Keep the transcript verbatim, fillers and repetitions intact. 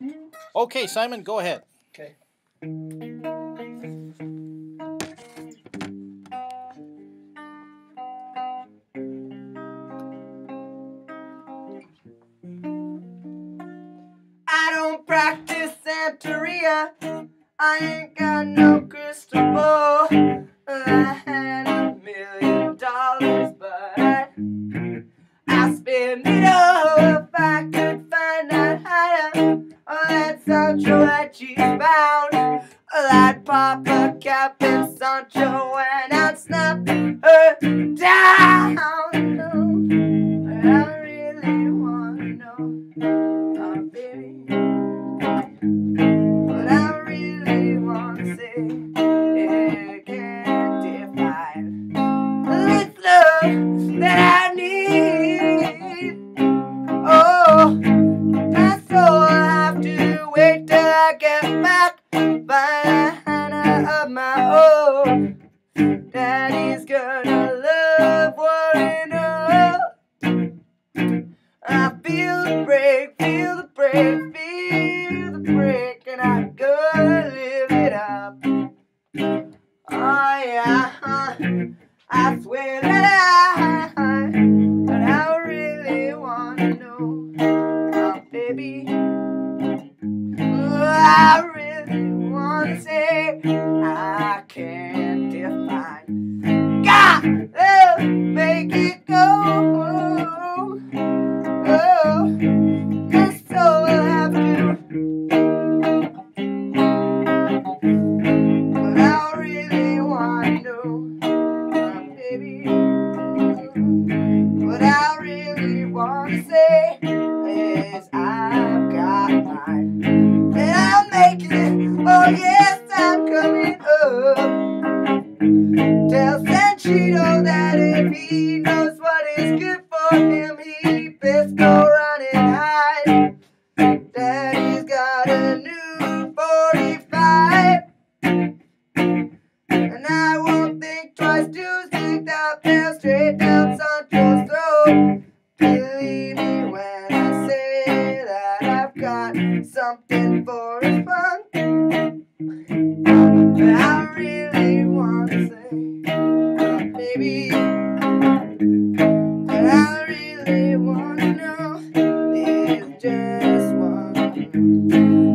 Okay, Simon, go ahead. Okay. I don't practice Santeria. I ain't got no crystal ball. I had a million dollars, but I, I spend it all if I could find out how to. Oh, that Sancho that she's bound. Oh, that Papa Cap and Sancho, and I'd snap her down. I really wanna know, oh, baby. But I really wanna say it can't define this love that I need. Oh, my soul, I have to wait till I get back by Hannah of my own. Daddy's gonna love what I know. I feel the break, feel the break, feel the break, and I gotta live it up. Oh yeah, I swear that I, that I really wanna know, oh baby. I really wanna say I can't define. God, love, make it go. Oh, this soul will have to. But I really wanna know, oh, baby. What I really wanna say is I've got mine, and I'm making it. Oh yes, I'm coming up. Tell Sanchito that if he knows what is good for him, he best go run and hide. Daddy's got a new forty-five, and I won't think twice to stick that bell straight down Sancho's throat. Believe me when I say that I've got something for his fun. But I really wanna say, oh, baby, but I really wanna know is just one.